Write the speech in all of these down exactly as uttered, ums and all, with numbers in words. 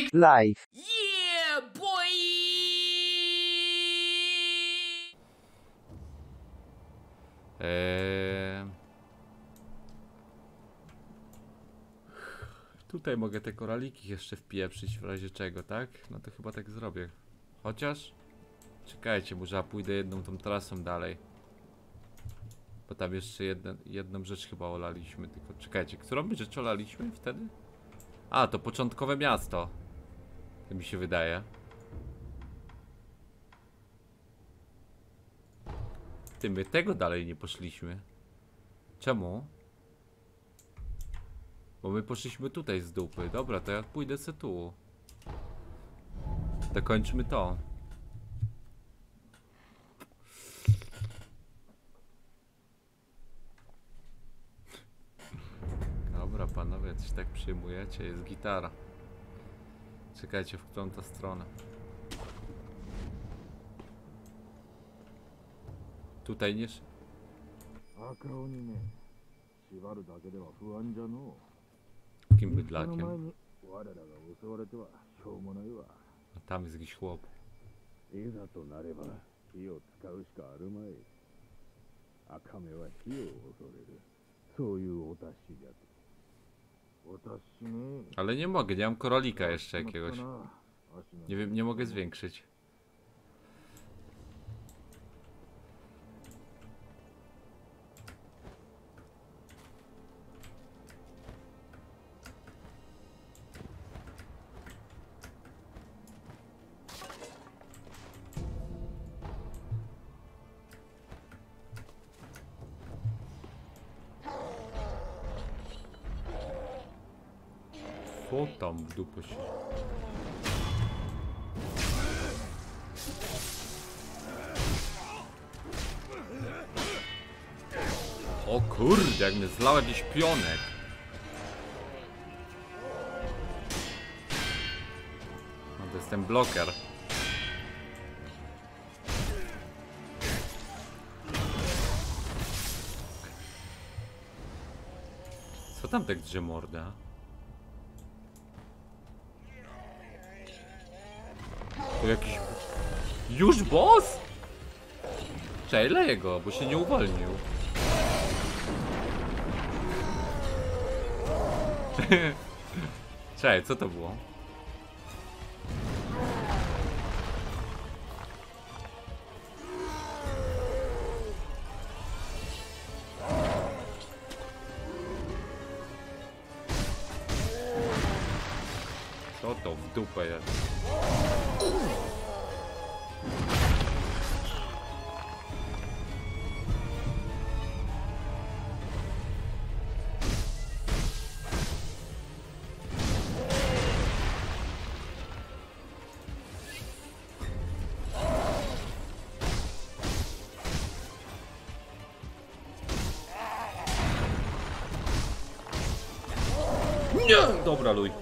Live. Yeah, boy! Eee... Tutaj mogę te koraliki jeszcze wpieprzyć w razie czego, tak? No to chyba tak zrobię. Chociaż... Czekajcie, może ja pójdę jedną tą trasą dalej. Bo tam jeszcze jedne, jedną rzecz chyba olaliśmy, tylko czekajcie, którą by rzecz olaliśmy wtedy? A, to początkowe miasto. To mi się wydaje. Ty, my tego dalej nie poszliśmy. Czemu? Bo my poszliśmy tutaj z dupy. Dobra, to ja pójdę se tu. Dokończmy to. Dobra, panowie, coś tak przyjmujecie. Jest gitara. Czekajcie, w którą to stronę. Tutaj nie... Kim bydlakiem? A tam jest jakiś chłop. Ale nie mogę, nie mam korolika jeszcze jakiegoś. Nie wiem, nie mogę zwiększyć. Co tam w dupę się... O kurde, jak mnie zlał jakiś pionek. No to jest ten bloker. Co tam tak drze morda? To jakiś... Już boss? Czekaj, leję go, bo się nie uwolnił. Czekaj, co to było? Co to w dupę jest? Nie! Dobra, luj.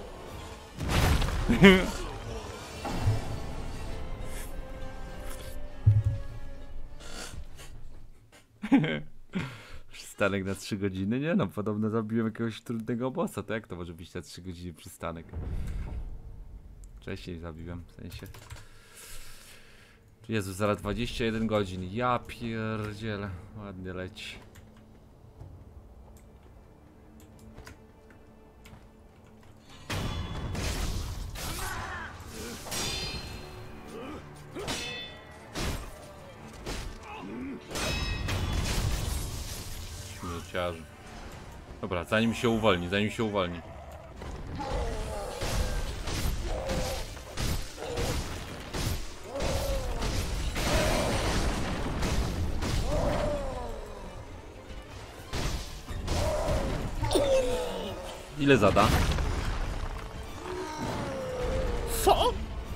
Przystanek na trzy godziny? Nie no, podobno zabiłem jakiegoś trudnego bossa, to jak to może być na trzy godziny przystanek? Wcześniej zabiłem, w sensie. Jezu, zaraz dwadzieścia jeden godzin, ja pierdzielę, ładnie leci. Śmieciarzy. Dobra, zanim się uwolni, zanim się uwolni. Ile zada? Co?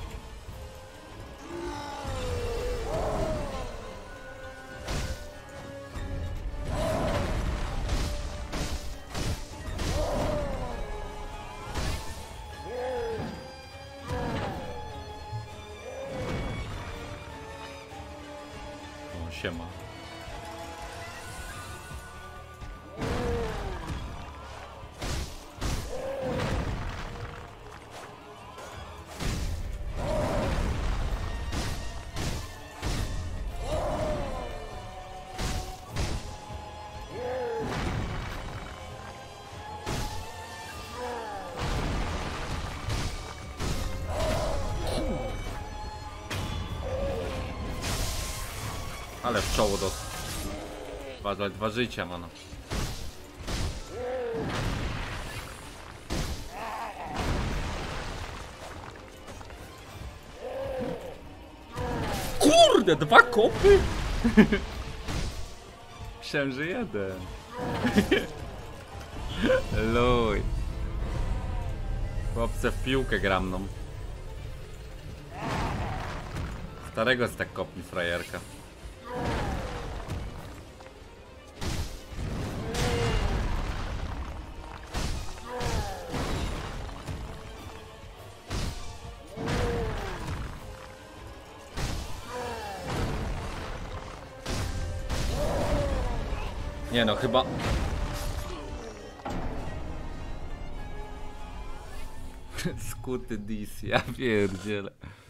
O, siema. Ale w czoło do... Dwa, dwa życia, mano. Kurde, dwa kopy? Myślałem, że jeden. Luj. Chłopce w piłkę gram mną. Starego z tak kopni frajerka. Nie no, chyba... Skuty dis, ja pierdzielę.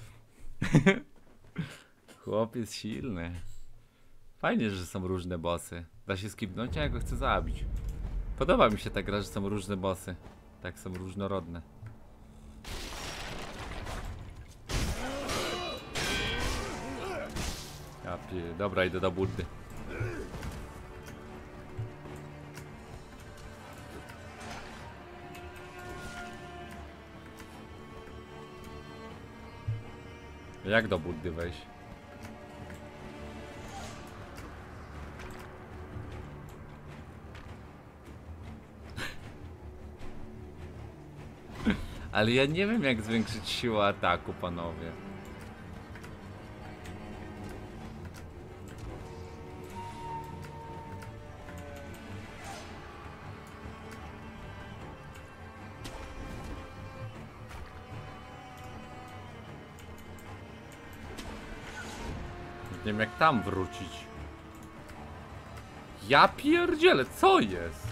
Chłop jest silny. Fajnie, że są różne bossy. Da się skipnąć, a ja go chcę zabić. Podoba mi się ta gra, że są różne bossy. Tak, są różnorodne. Ja pie... Dobra, idę do Buddy. Jak do Buddy wejść? Ale ja nie wiem, jak zwiększyć siłę ataku, panowie. Nie wiem, jak tam wrócić. Ja pierdzielę, co jest?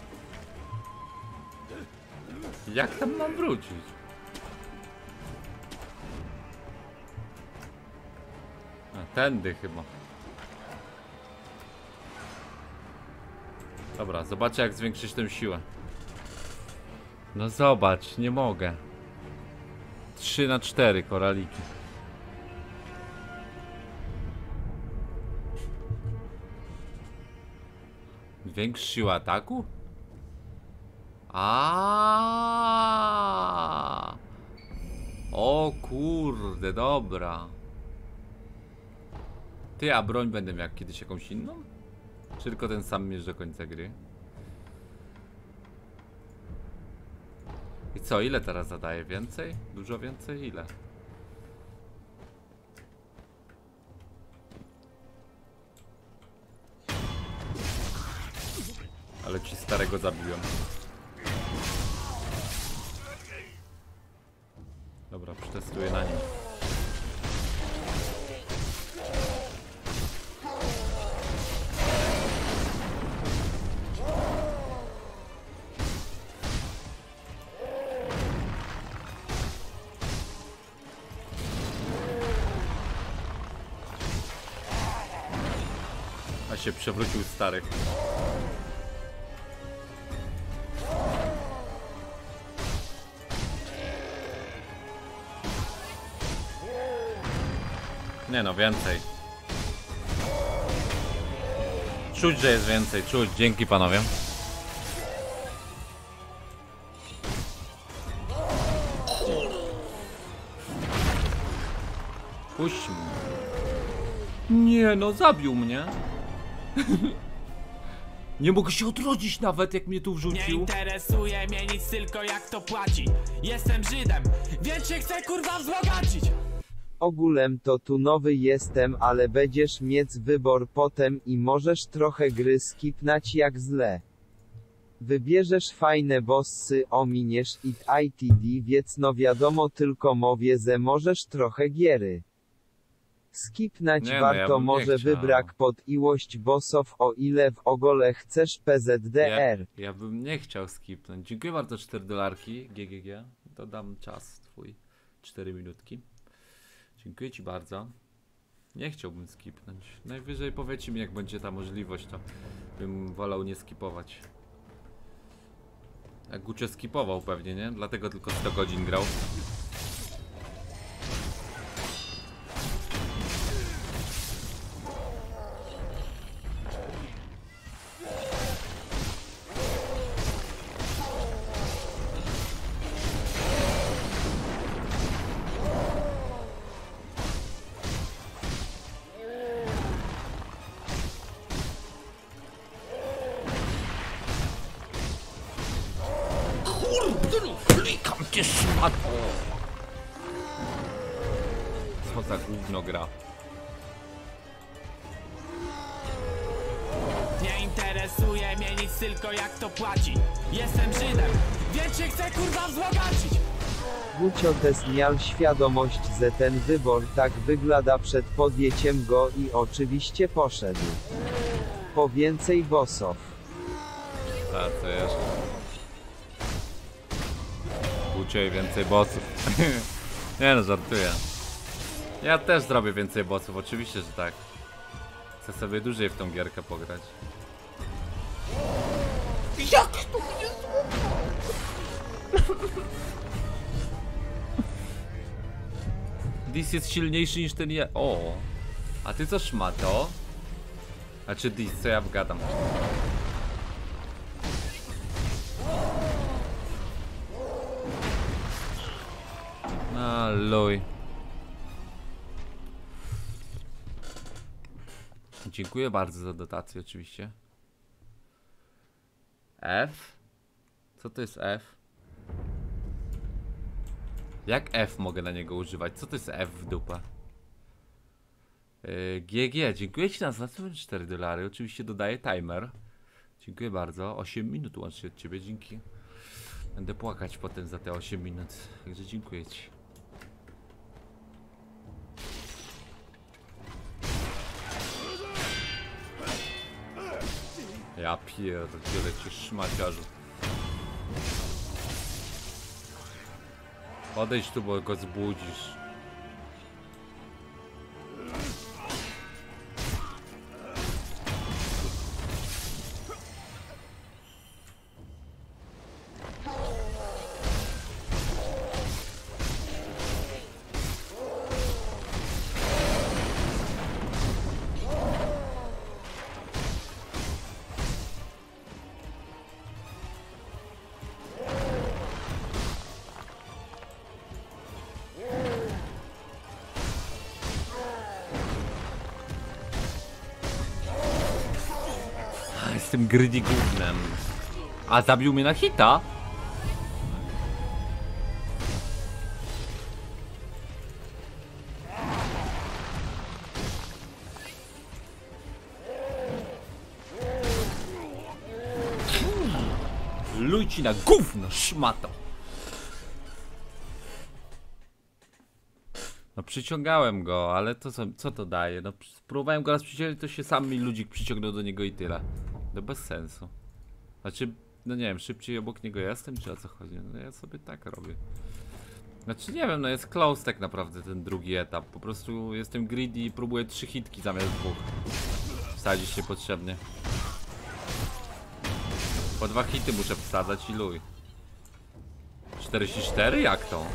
Jak tam mam wrócić? A, tędy chyba. Dobra, zobaczę, jak zwiększyć tę siłę. No zobacz, nie mogę. trzy na cztery koraliki. Większa siła ataku? A. O kurde, dobra. Ty, a broń będę miał kiedyś jakąś inną? Czy tylko ten sam mierz do końca gry? I co, ile teraz zadaje? Więcej? Dużo więcej? Ile? Ale ci starego zabiłem. Dobra, przetestuję na nim. A się przewrócił stary. Nie no, więcej. Czuć, że jest więcej, czuć. Dzięki panowie. Puść mnie. Nie no, zabił mnie. Nie mogę się odrodzić nawet, jak mnie tu wrzucił. Nie interesuje mnie nic, tylko jak to płaci. Jestem Żydem, więc się chcę kurwa wzbogacić. Ogólem to tu nowy jestem, ale będziesz mieć wybór potem i możesz trochę gry skipnać jak zle. Wybierzesz fajne bossy, ominiesz it itd, więc no wiadomo, tylko mówię, że możesz trochę giery skipnać. Nie no, warto ja bym nie może chciał. wybrak pod ilość bossów, o ile w ogóle chcesz P Z D R. Ja, ja bym nie chciał skipnąć. Dziękuję bardzo, cztery dolarki. G G G. Dodam czas twój. cztery minutki. Dziękuję ci bardzo. Nie chciałbym skipnąć. Najwyżej powiedzcie mi, jak będzie ta możliwość, to bym wolał nie skipować. Jak Gucie skipował pewnie, nie? Dlatego tylko sto godzin grał. Szmato! Co za gówno gra. Nie interesuje mnie nic, tylko jak to płaci. Jestem Żydem, więc się chcę kurwa wzbogacić. Gucio też miał świadomość, że ten wybór tak wygląda przed podjęciem go i oczywiście poszedł po więcej bossów. Tak, co jeszcze? Uciej więcej bossów. Nie no, żartuję. Ja też zrobię więcej bossów, oczywiście, że tak. Chcę sobie dłużej w tą gierkę pograć. Jak to jest? Dis jest silniejszy niż ten je... O! A ty co szmato? A czy Dis, co ja wgadam? A luj. Dziękuję bardzo za dotację oczywiście. F? Co to jest F? Jak F mogę na niego używać? Co to jest F w dupę? Yy, G G, dziękuję ci za cztery dolary. Oczywiście dodaję timer. Dziękuję bardzo. osiem minut łącznie od ciebie, dzięki. Będę płakać potem za te osiem minut. Także dziękuję ci. Ja pierdzielę cię szmaciarzu. Podejdź tu, bo go zbudzisz. Jestem greedy gównem. A zabił mnie na hita? Luj ci na gówno, szmato. No przyciągałem go, ale to co, co to daje? No spróbowałem go raz przyciągnąć, to się sam mi ludzik przyciągnął do niego i tyle. No bez sensu. Znaczy, no nie wiem, szybciej obok niego jestem, czy o co chodzi? No ja sobie tak robię. Znaczy nie wiem, no jest close tak naprawdę ten drugi etap. Po prostu jestem greedy i próbuję trzy hitki zamiast dwóch wsadzić niepotrzebnie. Po dwa hity muszę wsadzać i luj. czterdzieści cztery? Jak to?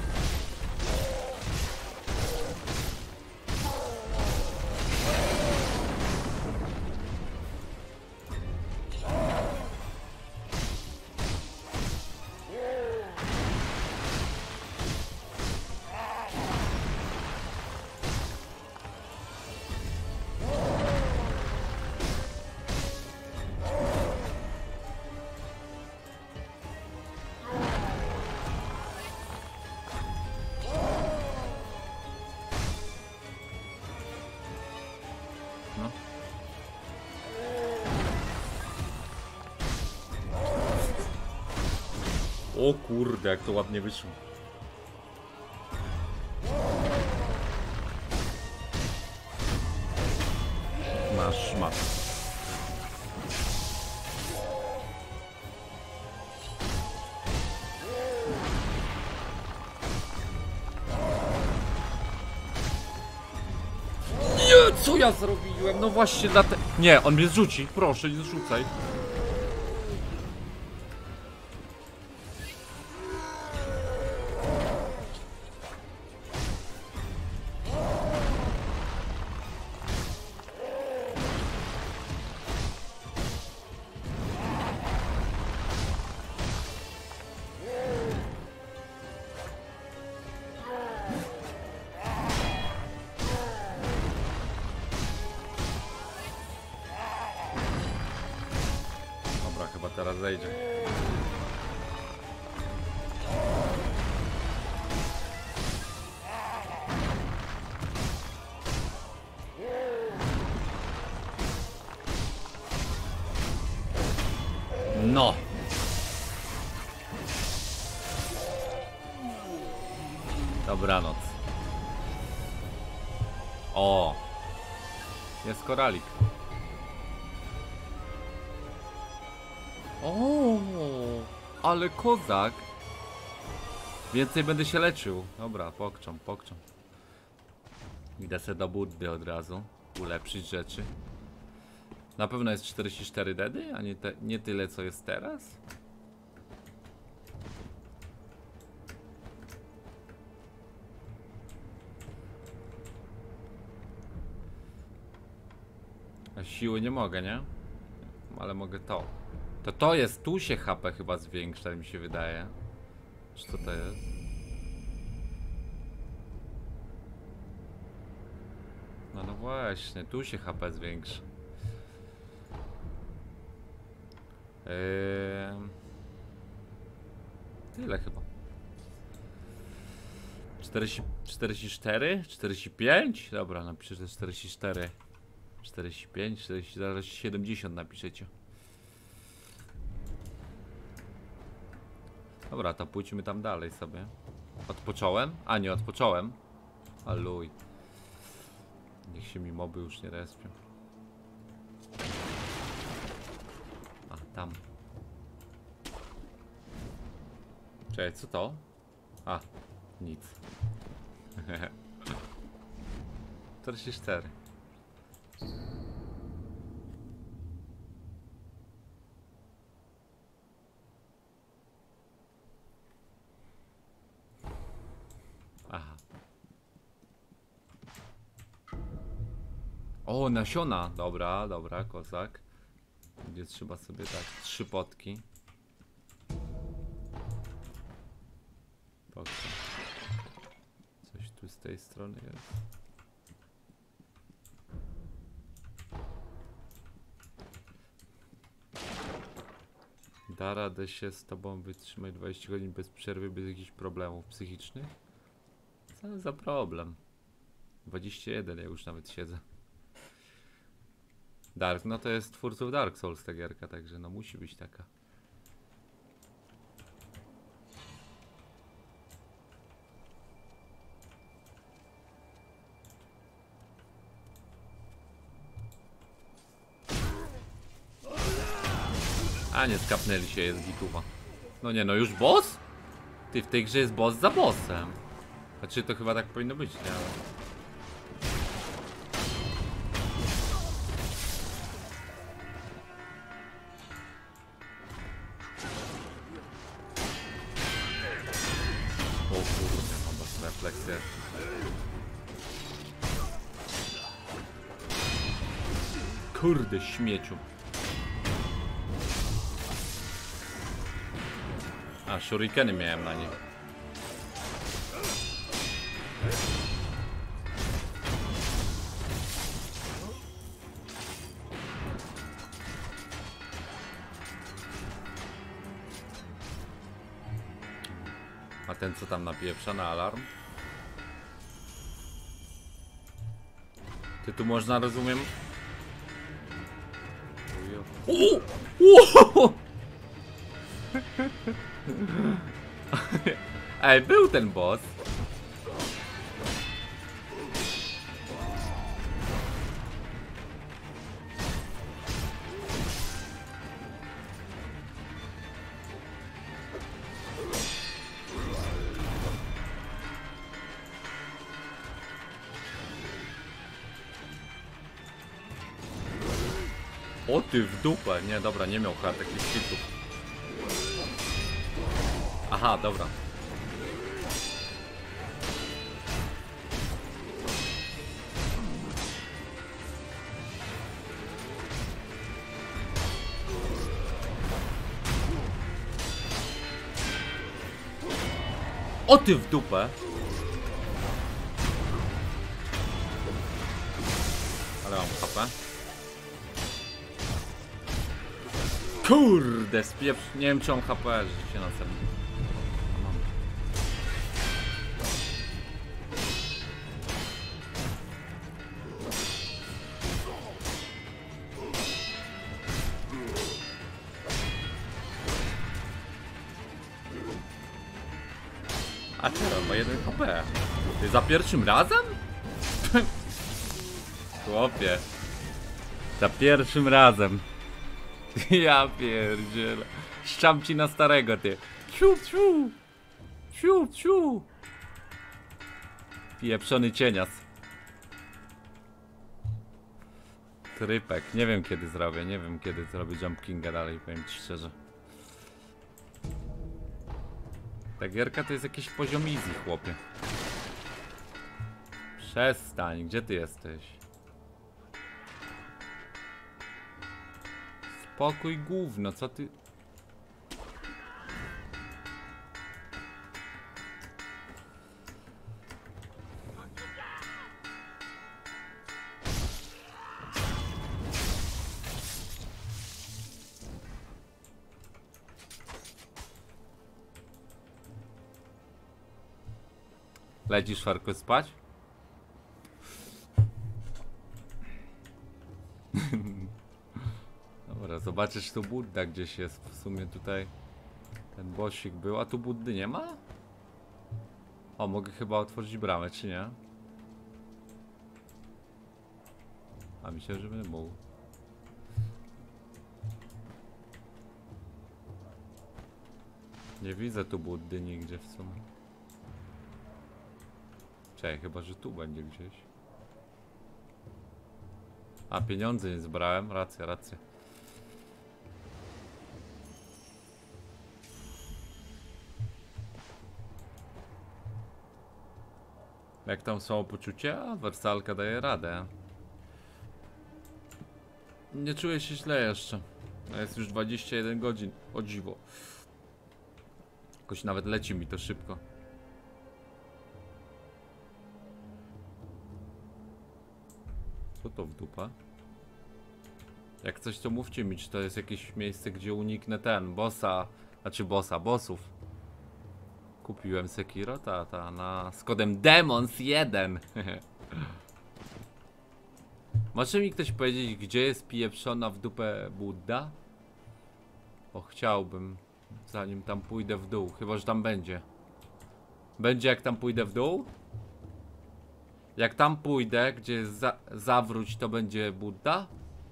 O kurde, jak to ładnie wyszło. Masz szmat. Nie, co ja zrobiłem? No właśnie dlatego... Nie, on mnie zrzuci, proszę, nie zrzucaj. Teraz zejdzie. Dobranoc. O! Jest koralik. O! Ale kozak! Więcej będę się leczył. Dobra, pokczam, pokczam. Idę se do Buddy od razu. Ulepszyć rzeczy. Na pewno jest czterdzieści cztery dedy, a nie, te, nie tyle co jest teraz? A siły nie mogę, nie? Ale mogę to. To to jest, tu się H P chyba zwiększa, mi się wydaje. Czy co to jest? No no właśnie, tu się H P zwiększa. Eee... Tyle chyba. czterdzieści, czterdzieści cztery? czterdzieści pięć? Dobra, napiszę, że czterdzieści cztery. czterdzieści pięć, czterdzieści, zaraz siedemdziesiąt napiszecie. Dobra, to pójdźmy tam dalej sobie. Odpocząłem? A nie, odpocząłem. Aluj. Niech się mi moby już nie respią. A, tam. Czekaj, co to? A, nic. czterdzieści cztery. Aha. O, nasiona. Dobra, dobra, kozak. Gdzie trzeba sobie dać trzy potki. Dobrze. Coś tu z tej strony jest. Da radę się z tobą wytrzymać dwadzieścia godzin bez przerwy, bez jakichś problemów psychicznych? Co za problem? dwadzieścia jeden, ja już nawet siedzę. Dark, no to jest twórców Dark Souls ta gierka, także no musi być taka. A nie, skapnęli się, jest gituwa. No nie, no już boss? Ty, w tej grze jest boss za bossem. Znaczy to chyba tak powinno być, nie? Ale... O kurde, mam was refleksję. Kurde, śmieciu. A, shurikeny miałem na nich. A ten co tam napieprza na alarm? Ty tu można, rozumiem... Uuu! Uuu! Ej, był ten boss. O ty w dupę. Nie, dobra, nie miał chyba takich hitów. Aha, dobra. O ty w dupę. Ale mam H P. Kurde, spieprz... Nie wiem czy on H P, że się na celu. A czemu? Ma jeden H P. Ty za pierwszym razem? Chłopie. Za pierwszym razem. Ja pierdzielę. Szczam ci na starego, ty. Ciu, ciu. Ciu, ciu. Pieprzony cienias. Trypek. Nie wiem kiedy zrobię. Nie wiem kiedy zrobię Jump Kinga dalej, powiem ci szczerze. Ta gierka to jest jakiś poziom easy, chłopie. Przestań. Gdzie ty jesteś? Spokój gówno, co ty... Lecisz, Farko, spać? Dobra, zobaczysz, tu Budda gdzieś jest. W sumie tutaj ten bossik był, a tu Buddy nie ma? O, mogę chyba otworzyć bramę, czy nie? A myślę, że będę mógł. Nie widzę tu Buddy nigdzie w sumie. Czekaj, chyba że tu będzie gdzieś. A, pieniądze nie zbrałem, racja, racja. Jak tam samopoczucie? A, wersalka daje radę. Nie czuję się źle jeszcze. Jest już dwadzieścia jeden godzin, o dziwo. Jakoś nawet leci mi to szybko. Co to w dupa? Jak coś to mówcie mi, czy to jest jakieś miejsce, gdzie uniknę ten, bossa, znaczy bossa, bossów. Kupiłem Sekiro, ta, ta, na, z kodem Demons jeden. Może mi ktoś powiedzieć, gdzie jest pieprzona w dupę Budda? O, chciałbym, zanim tam pójdę w dół, chyba że tam będzie. Będzie jak tam pójdę w dół? Jak tam pójdę, gdzie jest za zawróć, to będzie Budda?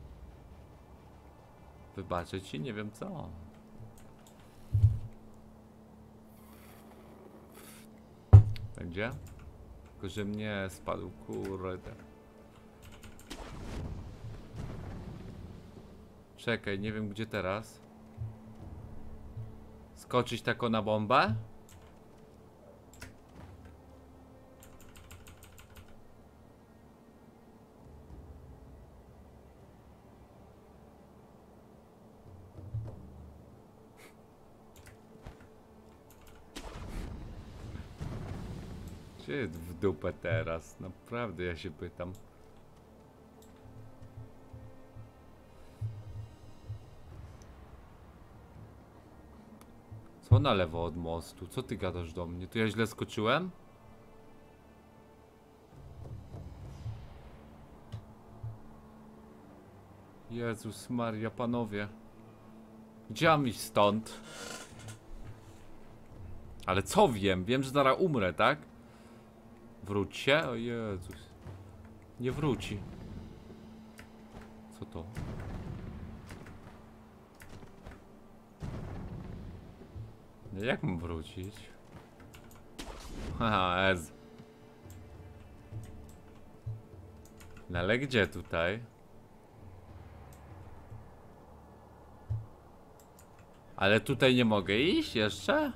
Wybaczę ci, nie wiem co. Będzie? Tylko, że mnie spadł, kurde. Czekaj, nie wiem gdzie teraz. Skoczyć tako na bombę? Gdzie jest w dupę teraz? Naprawdę ja się pytam. Co na lewo od mostu? Co ty gadasz do mnie? To ja źle skoczyłem? Jezus Maria, panowie. Gdzie mam iść stąd? Ale co wiem? Wiem, że zaraz umrę, tak? Wróć się? O Jezus. Nie wróci. Co to? No jak mam wrócić? Haha, ez. No ale gdzie tutaj? Ale tutaj nie mogę iść jeszcze?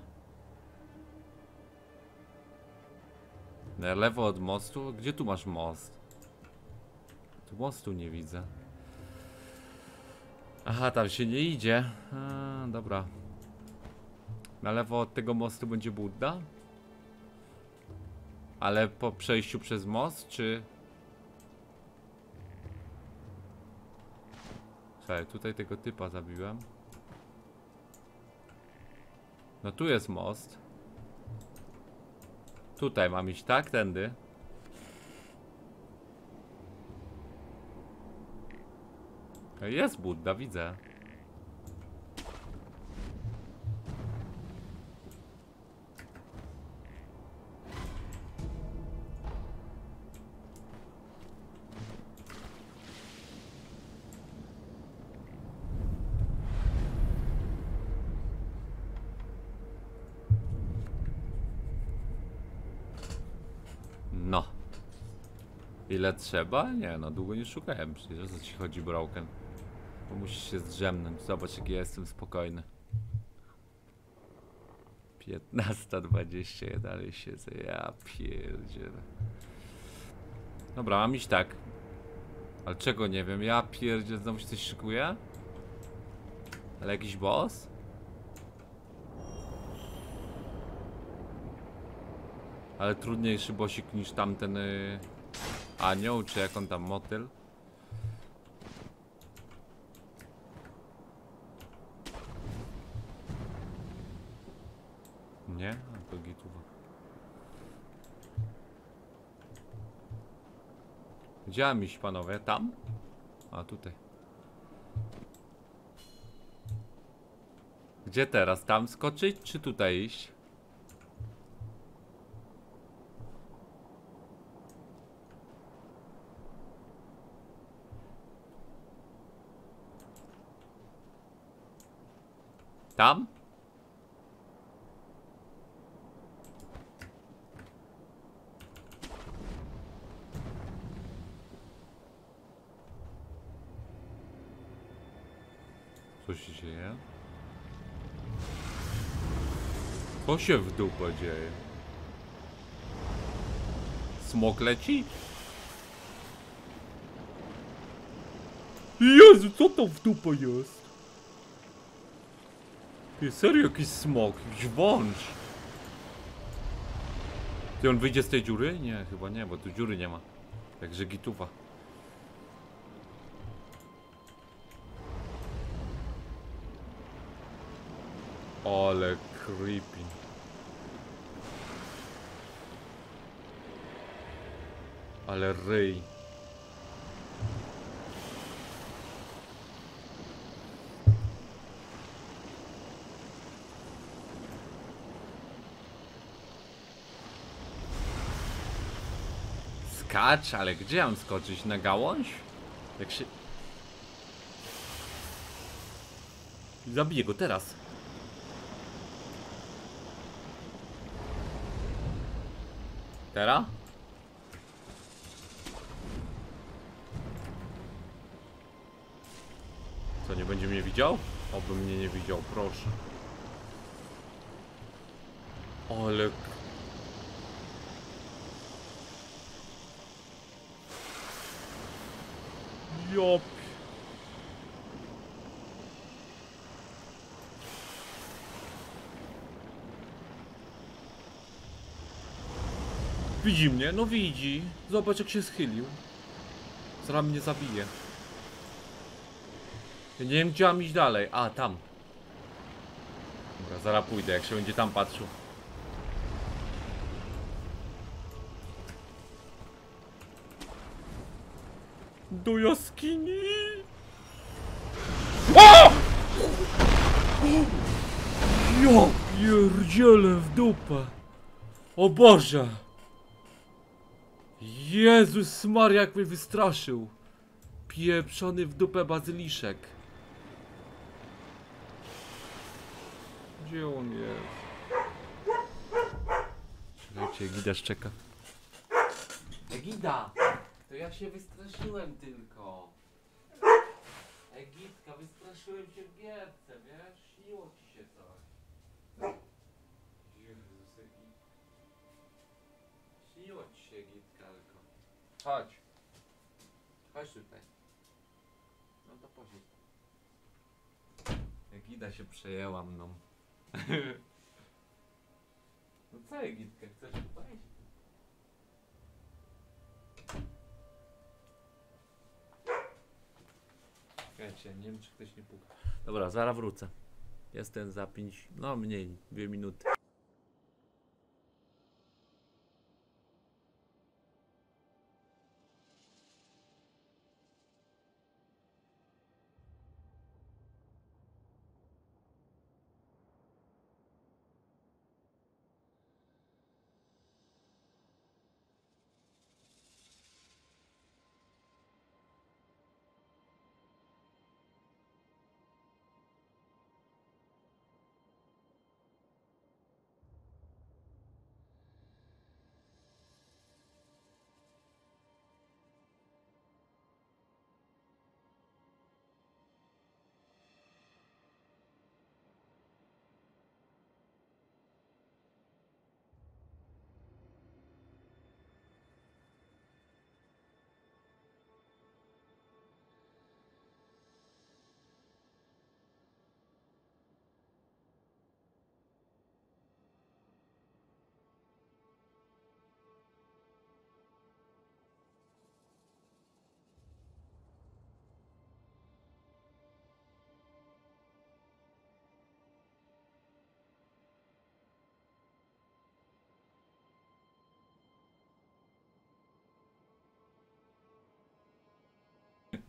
Na lewo od mostu? Gdzie tu masz most? Tu mostu nie widzę. Aha, tam się nie idzie. A, dobra. Na lewo od tego mostu będzie Budda? Ale po przejściu przez most, czy... Słuchaj, tutaj tego typa zabiłem. No tu jest most. Tutaj mam iść, tak? Tędy. Jest Budda, widzę. No. Ile trzeba? Nie, no długo nie szukałem. Przecież o co ci chodzi, Broken? Bo musisz się zdrzemnąć. Zobacz, jaki ja jestem spokojny. piętnasta dwadzieścia, ja dalej siedzę. Ja pierdzielę. Dobra, mam iść tak. Ale czego nie wiem? Ja pierdzielę, znowu się coś szykuje? Ale jakiś boss? Ale trudniejszy bossik niż tamten y... anioł, czy jak on tam, motyl? Nie? A to gituwa. Gdzie mam iść, panowie? Tam? A tutaj. Gdzie teraz? Tam skoczyć, czy tutaj iść? Tam? Co się dzieje? Co się w dupę dzieje? Smok leci? Jezu, co to w dupę jest? Ty, serio jakiś smok, jakiś wąż. Ty, on wyjdzie z tej dziury? Nie, chyba nie, bo tu dziury nie ma. Także gituwa. Ale creepy. Ale ryj. Skacz, ale gdzie mam skoczyć? Na gałąź? Jak się... Zabiję go teraz. Teraz? Co, nie będzie mnie widział? Oby mnie nie widział, proszę. Ale... Jop. Widzi mnie? No widzi. Zobacz, jak się schylił. Zaraz mnie zabije. Ja nie wiem, gdzie mam iść dalej. A, tam. Dobra, zaraz pójdę, jak się będzie tam patrzył. Do jaskini. O! Ja pierdzielę w dupę. O Boże. Jezus Maria, jak mnie wystraszył. Pieprzony w dupę bazyliszek. Gdzie on jest? Czekajcie, Egida szczeka. Egida! To ja się wystraszyłem tylko. Egidka, wystraszyłem się w gierce, wiesz? Śniło ci się coś. Jezus, Egid. Śniło ci się, Egidka, tylko. Chodź. Chodź tutaj. No to posiedź. Egida się przejęła mną. No co, Egidka, chcesz tutaj? Czekajcie, nie wiem, czy ktoś nie puka. Dobra, zaraz wrócę. Jestem za pięć, no mniej, dwie minuty.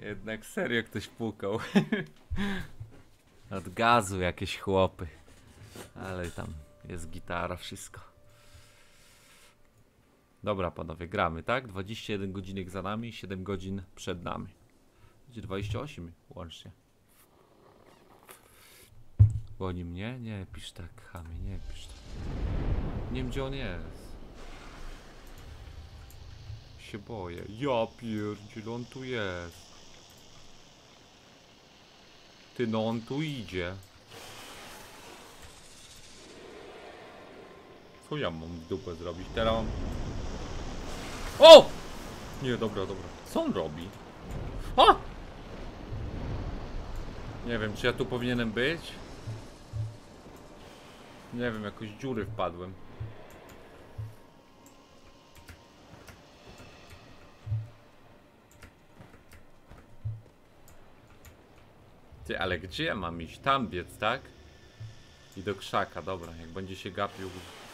Jednak serio ktoś pukał. Od gazu jakieś chłopy. Ale tam jest gitara, wszystko. Dobra panowie, gramy, tak? dwadzieścia jeden godzinek za nami, siedem godzin przed nami. Będzie dwadzieścia osiem łącznie. Goni mnie? Nie, pisz tak, chamie, nie pisz tak. Nie wiem gdzie on jest. Się boję. Ja pierdziel, on tu jest. Ty, no on tu idzie. Co ja mam w dupę zrobić? Teraz mam... O! Nie, dobra, dobra. Co on robi? A! Nie wiem, czy ja tu powinienem być? Nie wiem, jakoś dziury wpadłem. Ty, ale gdzie ja mam iść? Tam biec, tak? I do krzaka, dobra, jak będzie się gapił.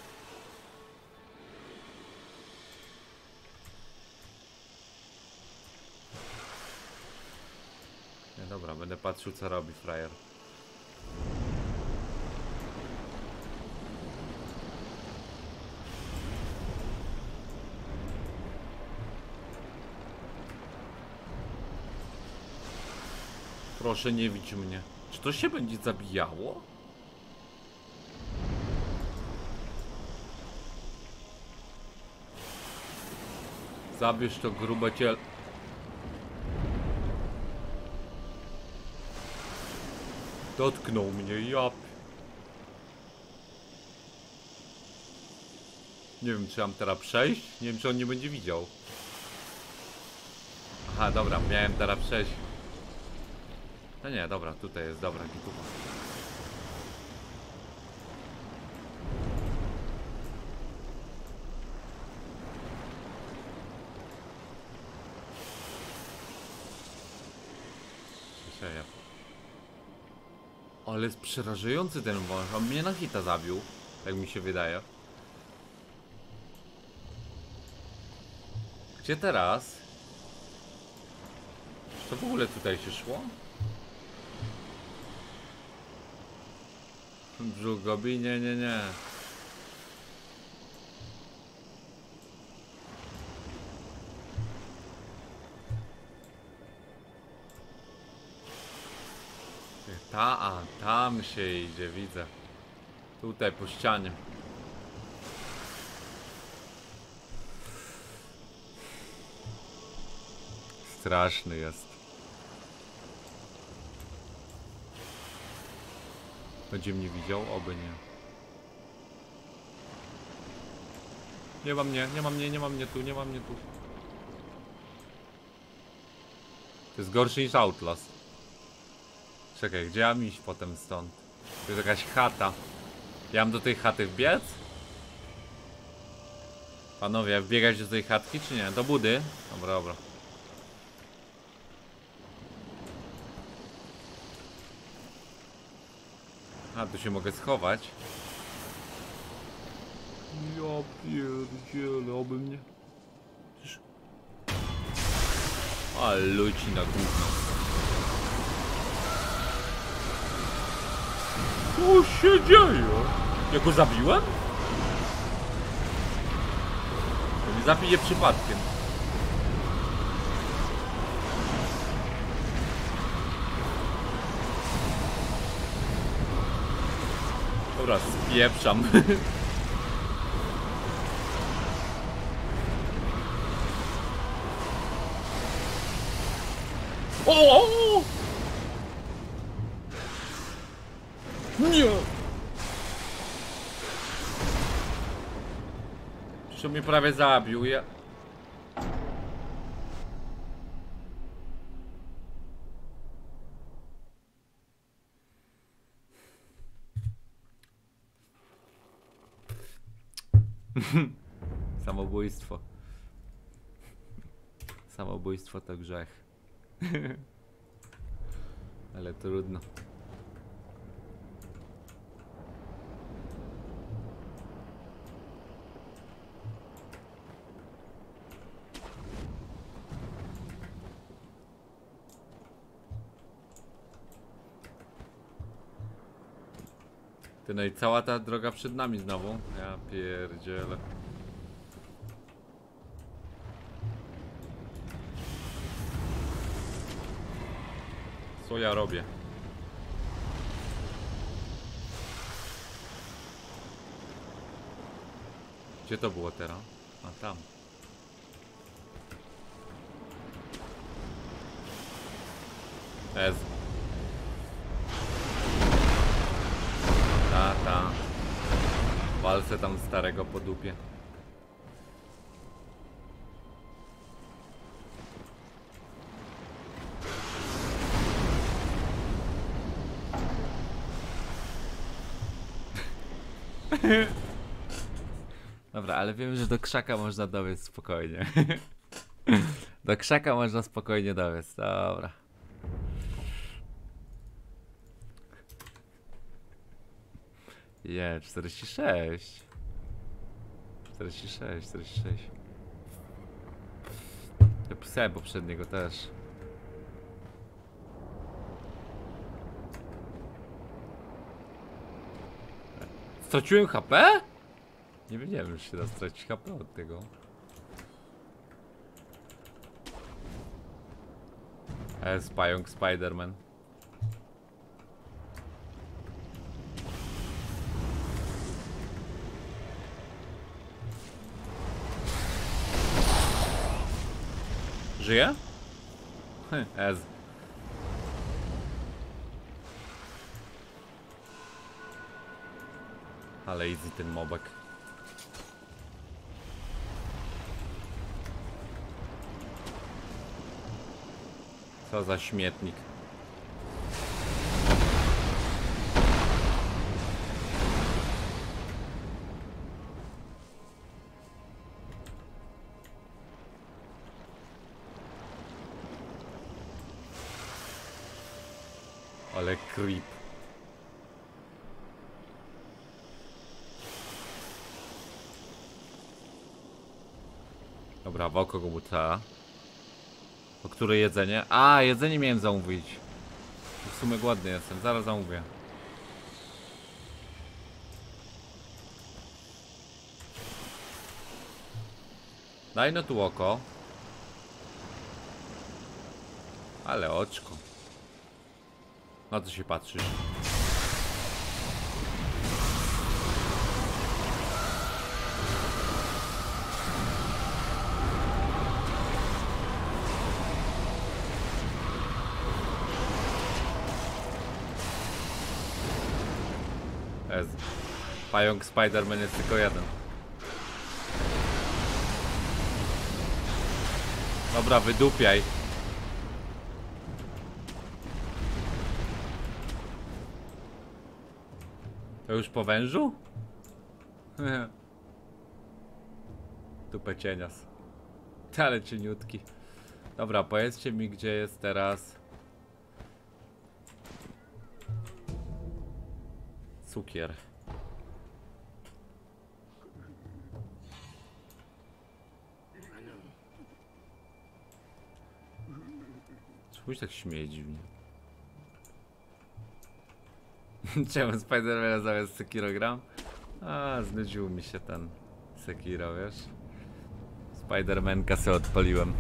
Nie, dobra, będę patrzył co robi frajer. Proszę nie widź mnie. Czy to się będzie zabijało? Zabierz to grube ciel... Dotknął mnie, ja... Nie wiem czy mam teraz przejść? Nie wiem czy on nie będzie widział. Aha, dobra, miałem teraz przejść. No nie, dobra, tutaj jest, dobra, gituwa. Słyszę. Ale jest przerażający ten wąż, on mnie na hita zabił, tak mi się wydaje. Gdzie teraz? Czy to w ogóle tutaj się szło? Brzuch gobi? Nie, nie, nie. Ta, a tam się idzie, widzę. Tutaj po ścianie. Straszny jest. Będzie mnie widział? Oby nie. Nie ma mnie, nie ma mnie, nie ma mnie tu, nie ma mnie tu. To jest gorszy niż Outlast. Czekaj, gdzie mam iść potem stąd? To jest jakaś chata. Ja mam do tej chaty wbiec? Panowie, wbiegać do tej chatki czy nie? Do budy? Dobra, dobra. A, tu się mogę schować. Ja pierdzielę, oby mnie... A, ludzi na gówno. Co się dzieje? Ja go zabiłem? To nie zabiję przypadkiem. Dobra, spieprzam. O! Nie! Przecież mnie prawie zabił, ja... Samobójstwo. Samobójstwo to grzech. Ale trudno. Ty, no i cała ta droga przed nami znowu. Ja pierdzielę. Co ja robię? Gdzie to było teraz? A tam. Ez. Ta, ta. Walce tam starego po dupie. Dobra, ale wiem, że do krzaka można dobiec spokojnie. Do krzaka można spokojnie dobiec, dobra. Je, czterdzieści sześć. czterdzieści sześć, czterdzieści sześć. Ja pisałem poprzedniego też. Straciłem H P? Nie wiedziałem, że się da stracić H P od tego. E, pająk Spiderman. Żyje? Hm, Ez. Ale easy ten mobek. Co za śmietnik. Ale creep. Dobra, w oko go buta. O które jedzenie? A, jedzenie miałem zamówić. W sumie głodny jestem, zaraz zamówię. Daj no tu oko. Ale oczko. Na co się patrzysz? Ez. Pająk Spiderman jest tylko jeden. Dobra, wydupiaj. To już po wężu? Tupę cienias. Ale cieniutki. Dobra, powiedzcie mi, gdzie jest teraz cukier. Czemu się tak śmieje dziwnie? Czemu Spidermana zamiast Sekiro gram? A, znudził mi się ten Sekiro, wiesz? Spidermanka se odpaliłem.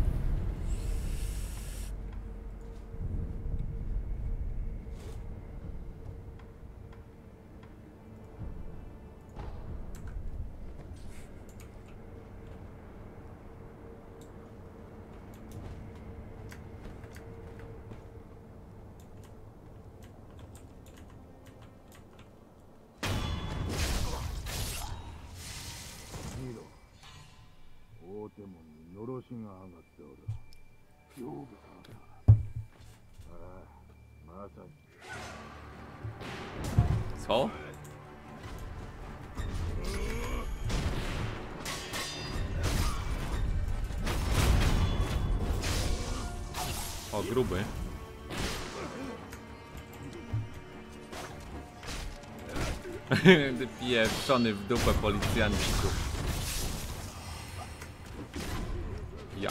Co? O, gruby. Ty pieprzony w dupę policjanciku. Ja.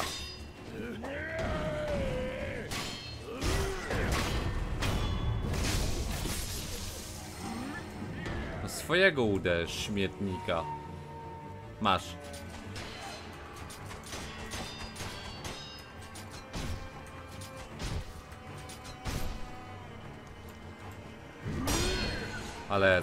No twojego uderz, śmietnika. Masz. Ale...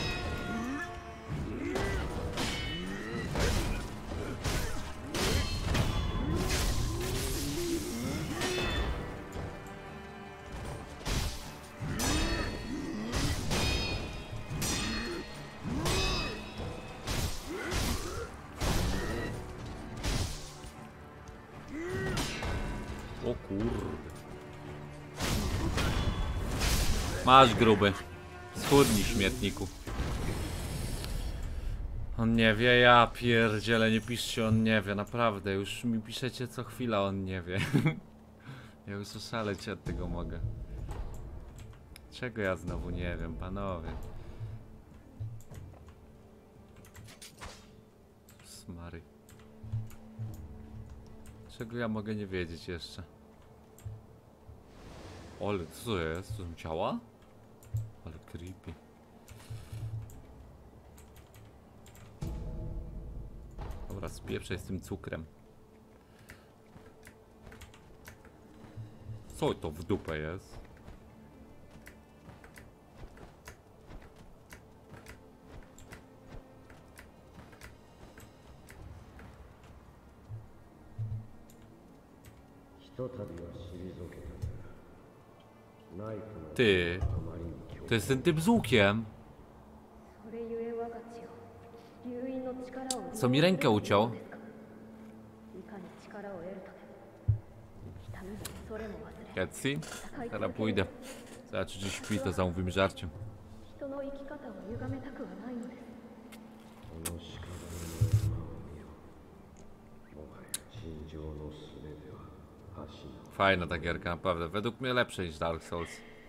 O kurde. Masz gruby. Schudnij, śmietniku. On nie wie, ja pierdzielę, nie piszcie, on nie wie, naprawdę, już mi piszecie co chwila, on nie wie. Ja już oszaleć od tego mogę. Czego ja znowu nie wiem, panowie? Smary. Czego ja mogę nie wiedzieć jeszcze? Ale co to jest? To są ciała? Ale creepy. Dobra, spieprzaj z tym cukrem. Co to w dupę jest? Ty, to jest ten typ z łukiem. Co mi rękę uciął? Ketsi? Teraz pójdę. Zobaczę, czy śpi, to zamówimy żarciem. Fajna ta gierka, naprawdę. Według mnie lepsza niż Dark Souls.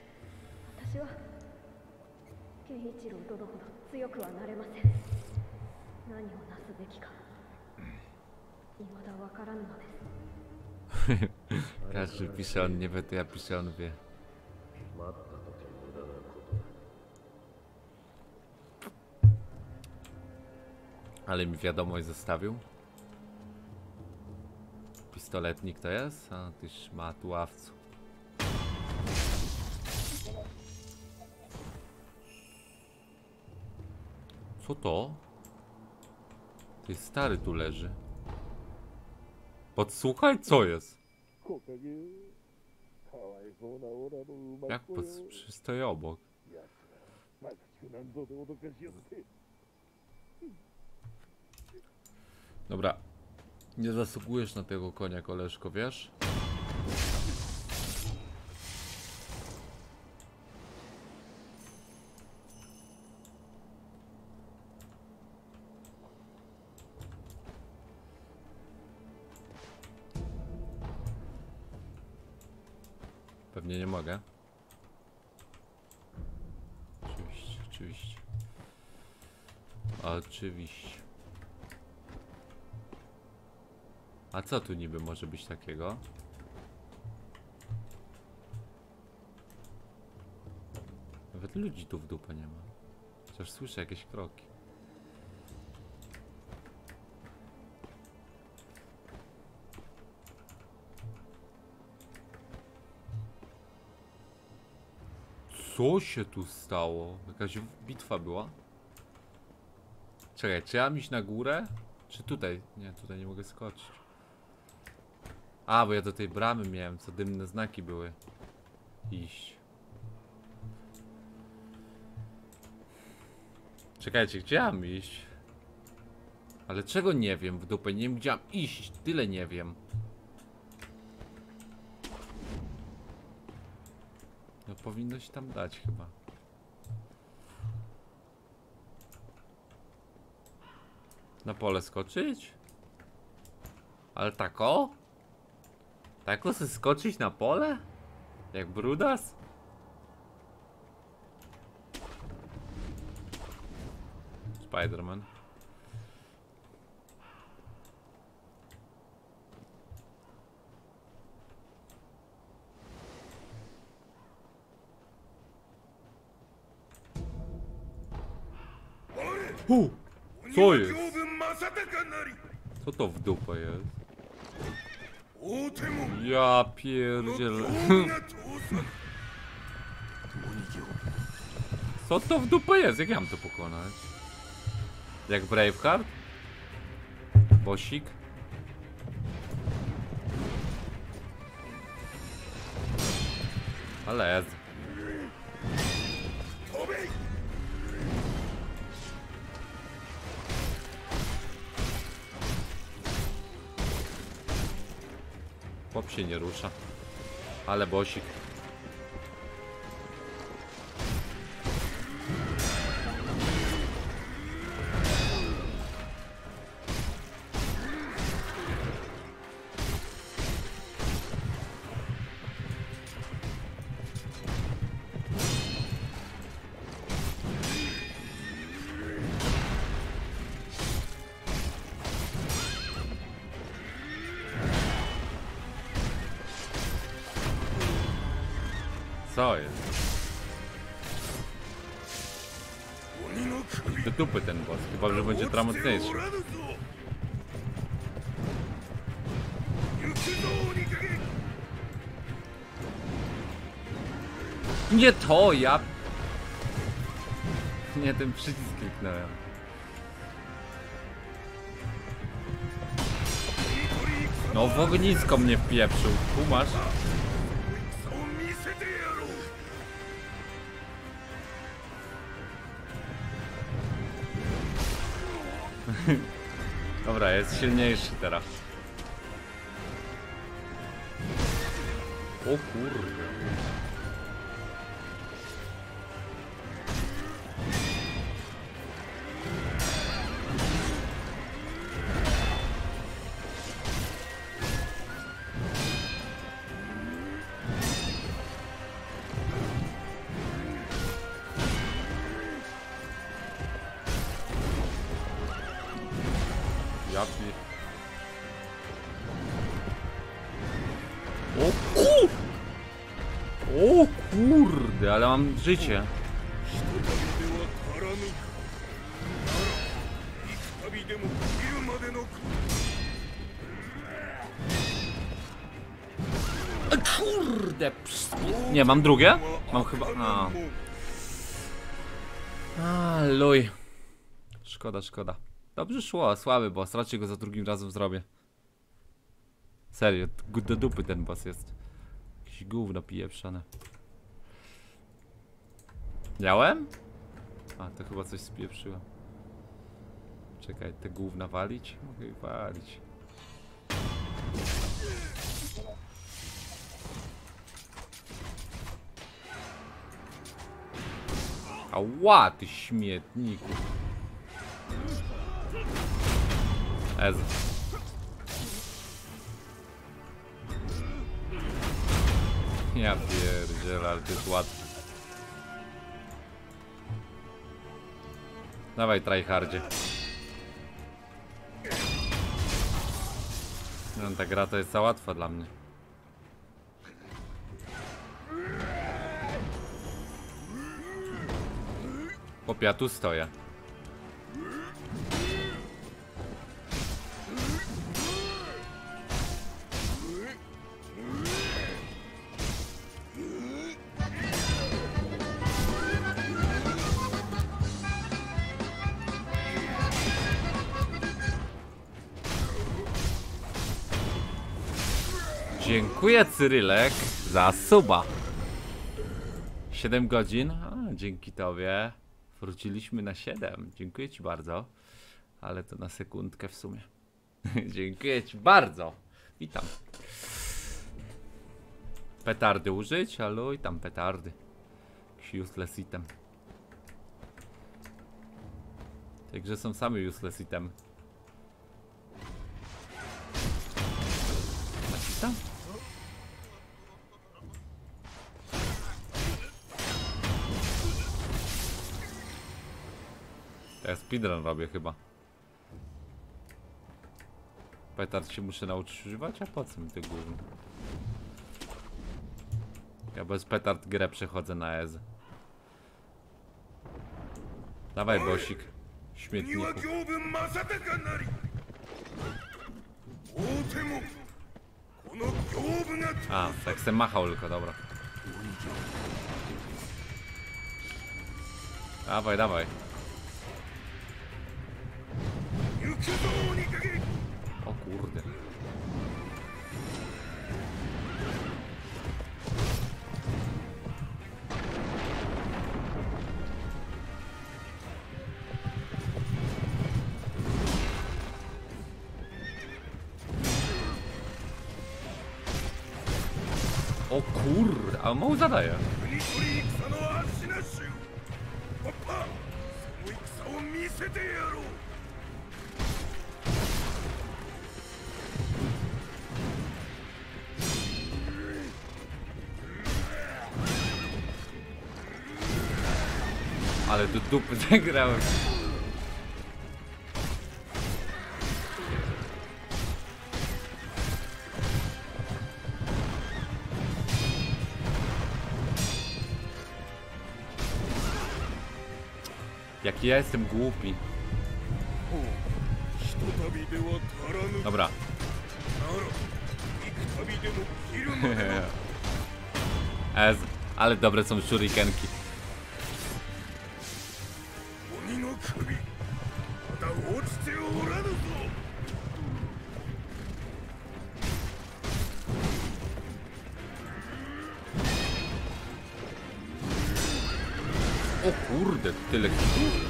Każdy pisze, on nie wie, to ja piszę, on wie. Ale mi wiadomość zostawił. Pistoletnik to jest? A tyś ma tu ławcu. Co to? Ty stary tu leży. Podsłuchaj, co jest? Jak pod... stoi obok? Dobra. Nie zasługujesz na tego konia, koleżko, wiesz? Pewnie nie mogę. Oczywiście, oczywiście. Oczywiście. A co tu niby może być takiego? Nawet ludzi tu w dupę nie ma. Chociaż słyszę jakieś kroki. Co się tu stało? Jakaś bitwa była? Czekaj, czy ja mam iść na górę? Czy tutaj? Nie, tutaj nie mogę skoczyć. A, bo ja do tej bramy miałem, co dymne znaki były. Iść. Czekajcie, gdzie mam iść? Ale czego nie wiem w dupę? Nie wiem, gdzie mam iść. Tyle nie wiem. No powinno się tam dać chyba. Na pole skoczyć? Ale tako? Tako se skoczyć na pole? Jak brudas? Spiderman. U, co jest? Co to w dupę jest? Ja pierdzielę. Co to w dupę jest? Jak ja mam to pokonać? Jak Braveheart? Bosik? Ale jest. Chłop się nie rusza. Ale bosik. Co jest? Do dupy ten boss, chyba że będzie trochę mocniejszy. Nie to, ja... Nie, ten przycisk kliknąłem. No w ognisko mnie wpieprzył, kumasz? Dobra, jest silniejszy teraz. O kurde. Ja pi... O kur... O kurde, ale mam życie. Kurde, nie, mam drugie? Mam chyba... A, A luj. Szkoda, szkoda. Dobrze szło, słaby boss, raczej go za drugim razem zrobię. Serio, do dupy ten boss jest. Jakieś gówno pieprzone. Miałem? A, to chyba coś spieprzyło. Czekaj, te gówna walić? Mogę ich walić. Ała, ty śmietniku. Ez. Ja pierdzielę, ale to jest łatwe. Dawaj, tryhardzie. No, ta gra to jest za łatwa dla mnie. Chłopie, ja tu stoję. Dziękuję, Cyrylek, za suba. siedem godzin. A, dzięki tobie wróciliśmy na siedem. Dziękuję ci bardzo. Ale to na sekundkę w sumie. Dziękuję ci bardzo. Witam. Petardy użyć? Halo, i tam petardy. Jakiś useless item. W tej grze są same useless item. Tam? Ja speedrun robię chyba. Petard się muszę nauczyć używać, a po co mi te gówno? Ja bez petard grę przechodzę na E Z. Dawaj, bosik. śmietniku. A, tak se machał tylko, dobra. Dawaj, dawaj. O kurde. O kurde, a mało zadaje. Ale do dupy zagrałem. Jaki ja jestem głupi. Dobra. Ez, ale dobre są shurikenki. O kurde, tyle hitów.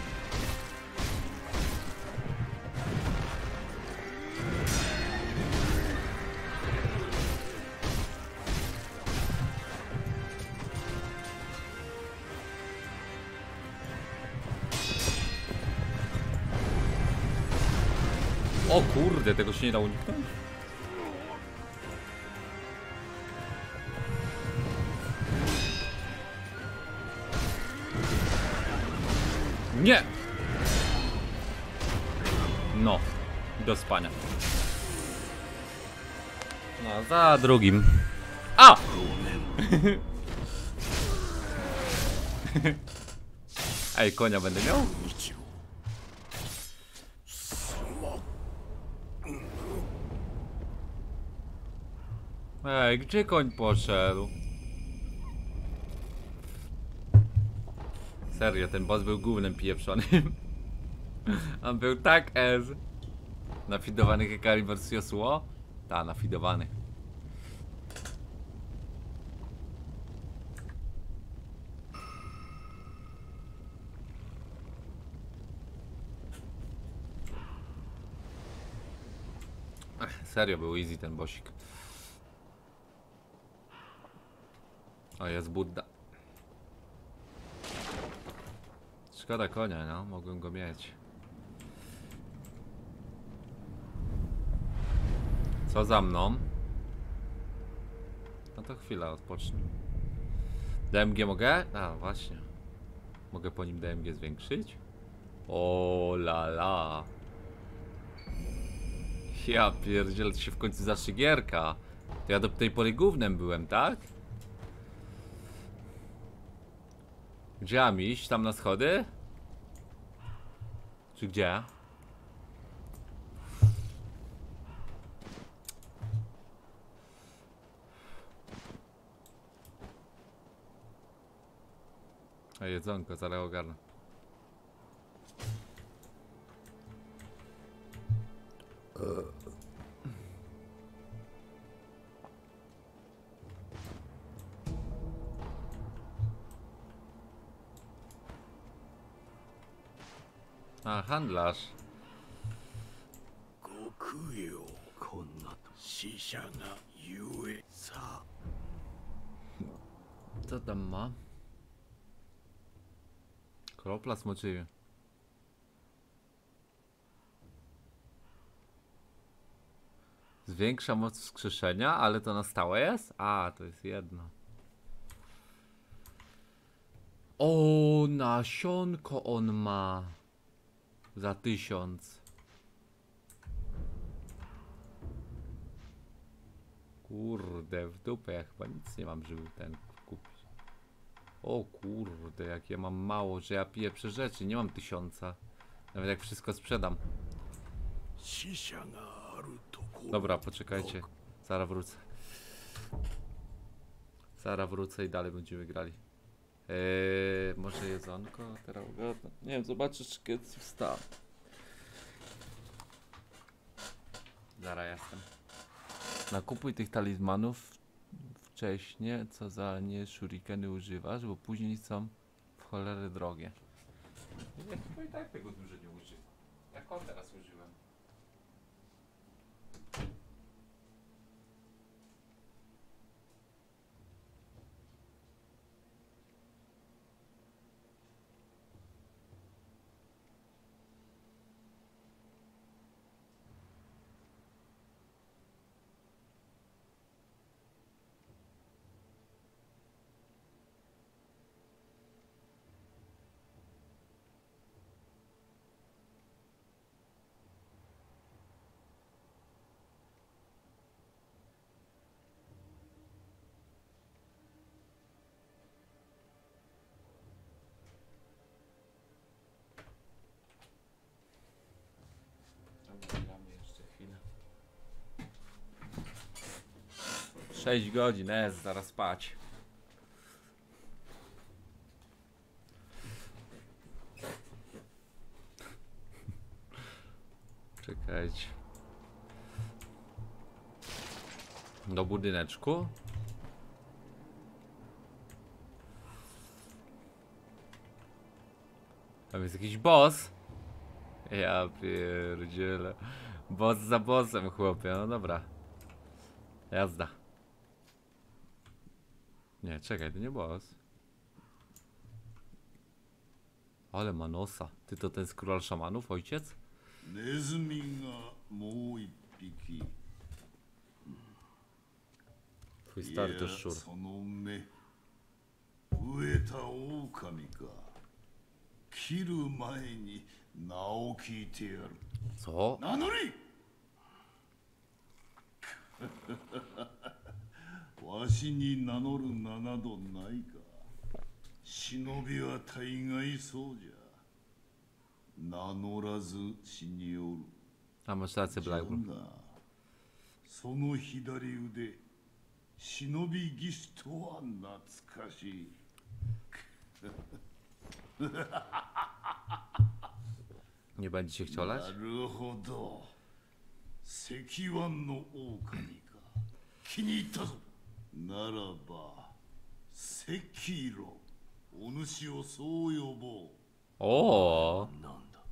O kurde, tego się nie da uniknąć? Nie! No, do spania. No, za drugim. A! Ej, konia będę miał? Ej, gdzie koń poszedł? Serio, ten boss był gównem pieprzonym. On był tak ez. Nafidowany Hikari versus Yasuo? Ta, nafidowany. Serio, był easy ten bossik. O, jest Budda. Szkoda konia, no, mogłem go mieć. Co za mną? No to chwila, odpocznę. D M G mogę? A, właśnie. Mogę po nim D M G zwiększyć? O la la. Ja pierdzielę, to się w końcu zacznie gierka. To ja do tej pory gównem byłem, tak? Gdzie mam iść? Tam na schody? Czy gdzie? A jedzonko, zaraz ogarnę. A, handlarz. Co tam ma? Kropla smoczywie. Zwiększa moc wskrzeszenia, ale to na stałe jest? A, to jest jedno. O, nasionko on ma. Za tysiąc. Kurde, w dupę, ja chyba nic nie mam, żeby ten kupić. O kurde, jak ja mam mało, że ja piję rzeczy, nie mam tysiąca. Nawet jak wszystko sprzedam. 死者があるところ Dobra, poczekajcie. Zaraz wrócę. Zaraz wrócę i dalej będziemy grali. Eee, może jedzonko? Teraz ogarnę. Nie wiem, zobaczysz, czy kiedyś wstał. Zaraz jestem. Nakupuj tych talizmanów wcześniej, co za nie shurikeny używasz, bo później są w cholerę drogie. Ja chyba i tak tego dużo nie używam. Jak on teraz użyłem? Gramy jeszcze chwilę. sześć godzin, jest, zaraz spać. Czekajcie. Do budyneczku. Tam jest jakiś boss. Ja pierdzielę. Boss za bossem, chłopie. No dobra. Jazda. Nie, czekaj, to nie boss. Ale ma nosa. Ty to ten z król szamanów, ojciec? ネズミがもう一匹 Twój いや stary to szczur. その目飢えた狼か切る前に名を聞いてやる Co? 名乗りわしに名乗る名などないか忍びは大概そうじゃ名乗らず死におる A masz rację, じゃ Blackburn. がその左腕忍び技師とは懐かしい Nie będzie się chciał な lać? るほど石腕の狼か気に入ったぞならば赤色お主をそう呼ぼ O, うなんだ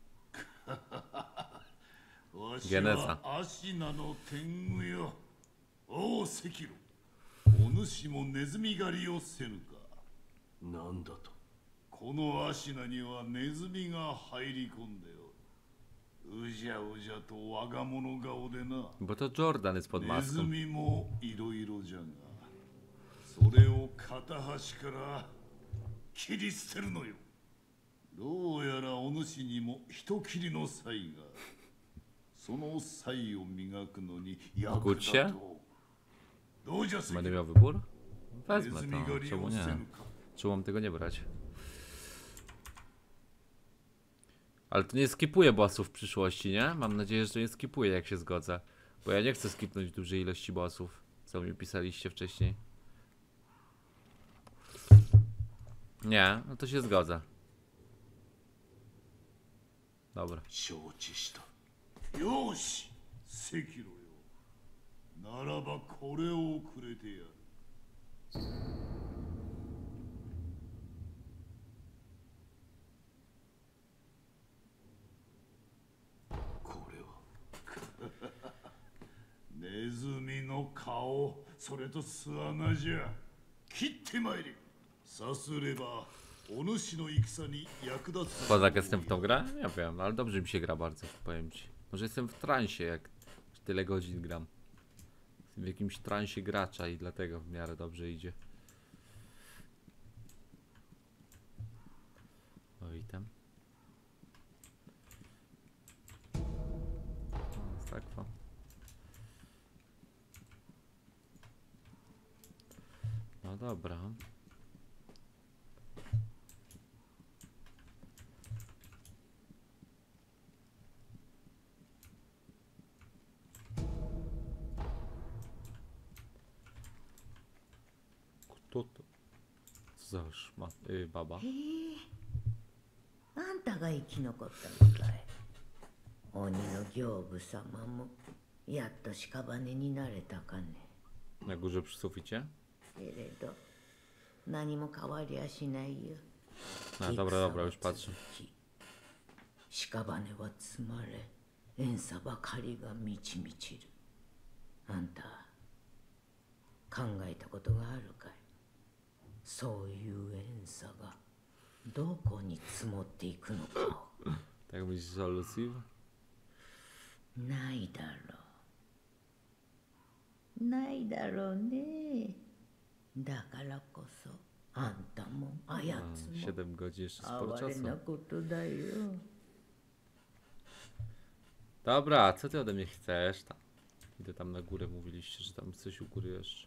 わし Geneza. はアシナの天狗よおお赤色お主もネズミ狩りをせぬかなんだとこのアシナにはネズミが入り込んでおるうじゃうじゃと我が物顔でな bo to Jordan jest pod ネズ maską. ミもいろいろじゃがそれを片端から切り捨てるのよどうやらお主にも人切りの才があるその才を磨くのに役 Zgódź się? 立とうどうじゃ赤 Będę 色 miał wybór? ネ Wezmę ズミ to, 狩り czemu をせ nie? ぬか Czemu mam tego nie brać? Ale to nie skipuje bossów w przyszłości, nie? Mam nadzieję, że to nie skipuje, jak się zgodzę. Bo ja nie chcę skipnąć dużej ilości bossów, co mi pisaliście wcześniej. Nie, no to się zgodzę. Dobra. 承知したよし赤色よならばこれをくれてやるこれはネズミの顔それと巣穴じゃ切ってまいれさすればお主の戦に役立つ Kozak jestem w tą grę? Nie wiem, ale dobrze mi się gra bardzo, powiem ci. Może jestem w transie, jak tyle godzin gram. Jestem w jakimś transie gracza i dlatego w miarę dobrze idzie. Oj tam. O, sakwa. No dobra. To to. Co za szma... Y, baba. あんたが生き残ったのかい。鬼の行部様もやっと屍になれたかね。 Na górze przy suficie? けれど何も変わりゃしないよ。 A, dobra, dobra, już patrzę. 屍は積まれ、怨嗟ばかりが満ち満ちる。あんた考えたことがあるかい。そういう怨嗟がどこに積もっていくのかを。 Tak myślisz o Lucifer? ないだろう。ないだろうね。だからこそあんたもあやつも siedem godzin, jeszcze sporo 哀れ czasu. なことだよ。 Dobra, co ty ode mnie chcesz? Tam. Idę tam na górę, mówiliście, że tam coś u góry jeszcze.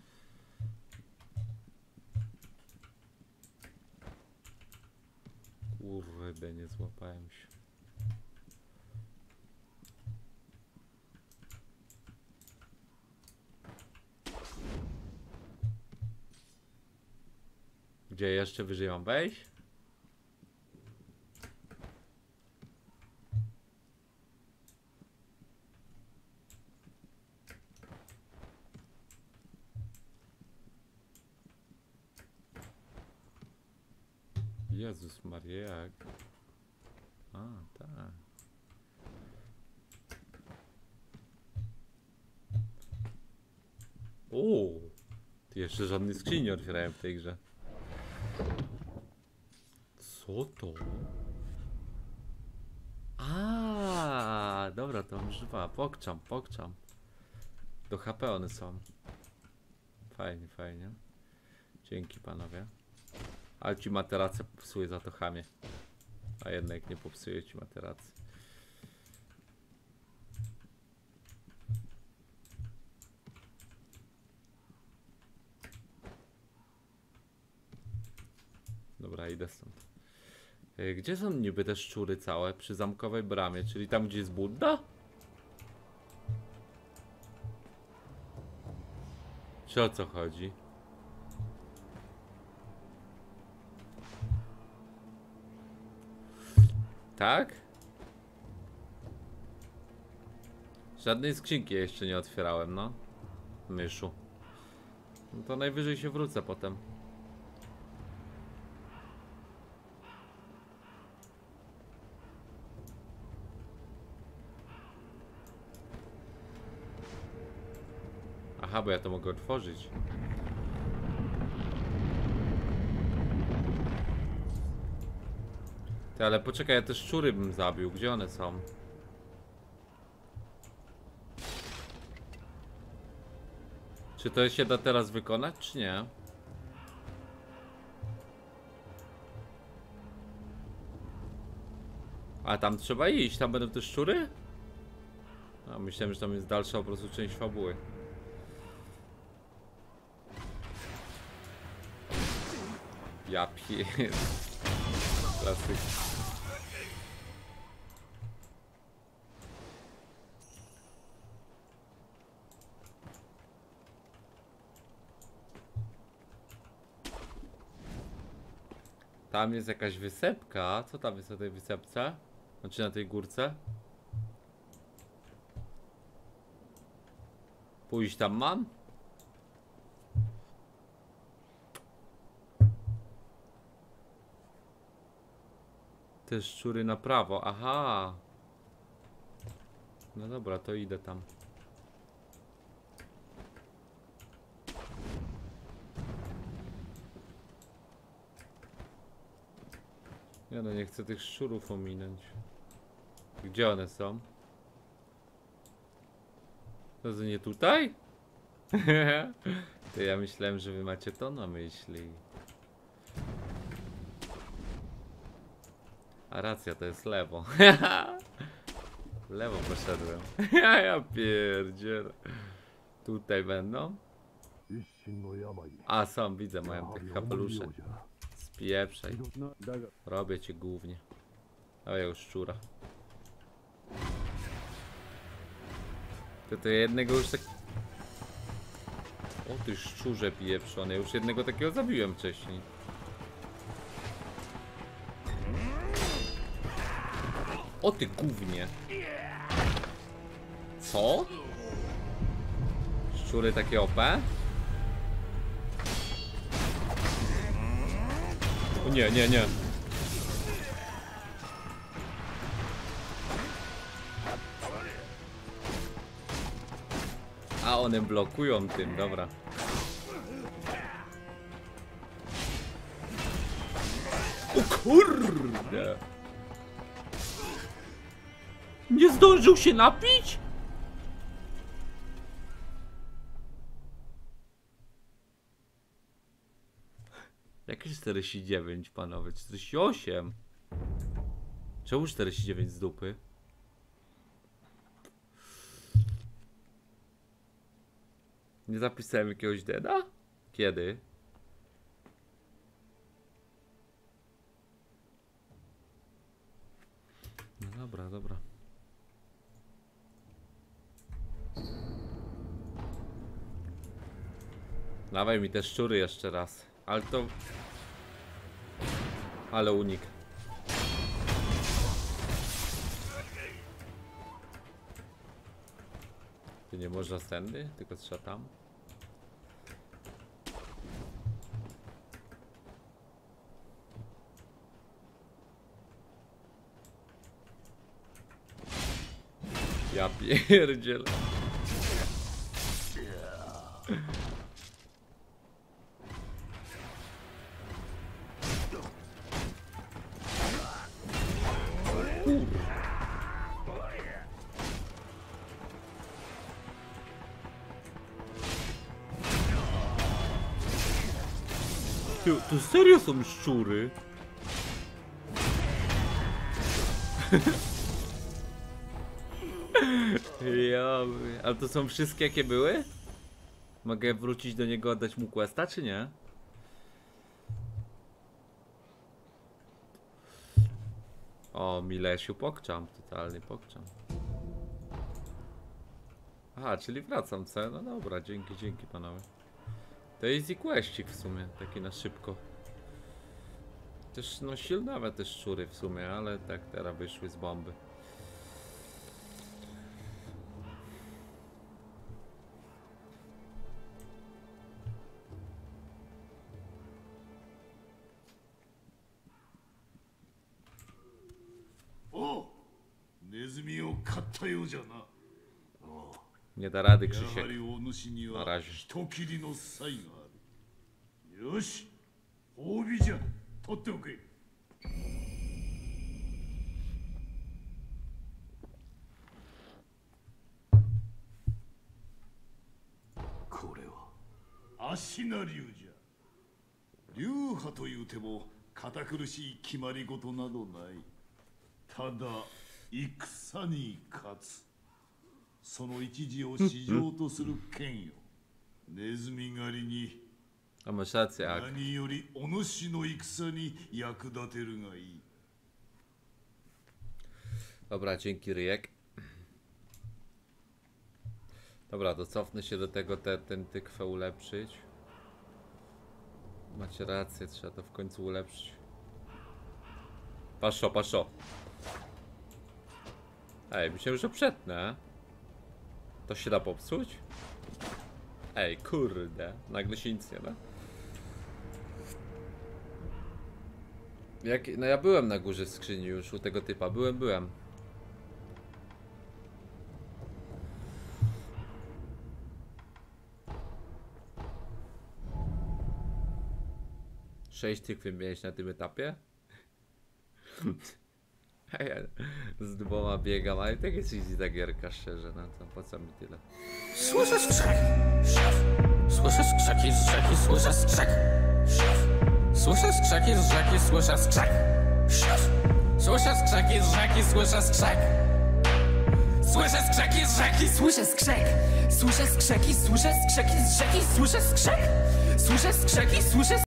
Kurde, nie złapałem się. Gdzie jeszcze wyżej mam wejść? Jezus Maria, jak? A, tak. O, ty jeszcze żadnej skrzyni nie otwierałem w tej grze. Co to? A, dobra, to mam używa. Pokczam, pokczam. Do H P one są. Fajnie, fajnie. Dzięki panowie. Ale ci materację popsuje, za to chamie. A jednak nie popsuje ci materacji. Dobra, idę stąd. E, Gdzie są niby te szczury całe? Przy zamkowej bramie, czyli tam gdzie jest Budda? Czy o co chodzi? Tak? Żadnej skrzynki jeszcze nie otwierałem, no. Myszu. No to najwyżej się wrócę potem. Aha, bo ja to mogę otworzyć. Ty, ale poczekaj, ja te szczury bym zabił. Gdzie one są? Czy to się da teraz wykonać, czy nie? A tam trzeba iść, tam będą te szczury? A myślałem, że tam jest dalsza po prostu część fabuły. Ja pier... Klasyk. Tam jest jakaś wysepka. Co tam jest na tej wysepce? Znaczy na tej górce? Pójść tam mam? Te szczury na prawo, aha. No dobra, to idę tam. Ja no nie chcę tych szczurów ominąć. Gdzie one są? To nie tutaj? To ja myślałem, że wy macie to na myśli. A racja, to jest lewo. Lewo poszedłem. Ja pierdzielę. Tutaj będą? A, są, widzę, mają tych kapelusze. Spieprzaj. Robię cię głównie. O, ja już szczura. To to jednego już tak... O ty szczurze pieprzony, już jednego takiego zabiłem wcześniej. O ty gównie. Co? Szczury takie O P? O nie, nie, nie. A one blokują tym, dobra. O kurde! Nie zdążył się napić? Jakieś czterdzieści dziewięć, panowie? czterdzieści osiem? Czemu czterdzieści dziewięć z dupy? Nie zapisałem jakiegoś deda? Kiedy? No dobra, dobra. Dawaj mi te szczury jeszcze raz. Ale to... Ale unik. Tu nie można stędy, tylko trzeba tam. Ja pierdzielę. Tu, tu serio są szczury? Ja, ale to są wszystkie jakie były? Mogę wrócić do niego, oddać mu questa, czy nie? O, Milesiu, pokczam, totalnie pokczam. Aha, czyli wracam, co? No dobra, dzięki, dzięki panowie. To easy questik w sumie, taki na szybko. Też no silnawe te szczury w sumie, ale tak teraz wyszły z bomby. O! ネズミを買ったようじゃな。 Nie da rady, や Krzysiek. はりお主には Na razie. 人斬りの才がある。よし、褒美じゃ。取っておけ。これは足名流じゃ。流派というても堅苦しい決まり事などない。ただ戦に勝つ。 その一時を市場とする剣よ。ネズミ狩りに A masz rację, Ak. 何よりお主の戦に役立てるがいい。 Dobra, dzięki Ryjek. Dobra, to cofnę się do tego, te, ten tykwę ulepszyć. Macie rację, trzeba to w końcu ulepszyć. Paszo, paszo. Ej, myślałem, że przetnę. To się da popsuć? Ej, kurde, nagle się nic nie da. Jak, no ja byłem na górze skrzyni już u tego typa, byłem, byłem. Sześć tych wymienić na tym etapie? Z dwoma biegam, ale tak jest easy ta gierka, szczerze, no to po co mi tyle? Słyszę skrzek, szef. Słyszę skrzeki z rzeki, słyszę skrzek, szef. Słyszę skrzeki z rzeki, słyszę skrzek, szef. Słyszę skrzeki z rzeki, słyszę skrzek. Słyszę skrzeki z rzeki, słyszę skrzek. Słyszę skrzeki, słyszę skrzeki z rzeki, słyszę skrzek. Słyszę skrzeki, słyszę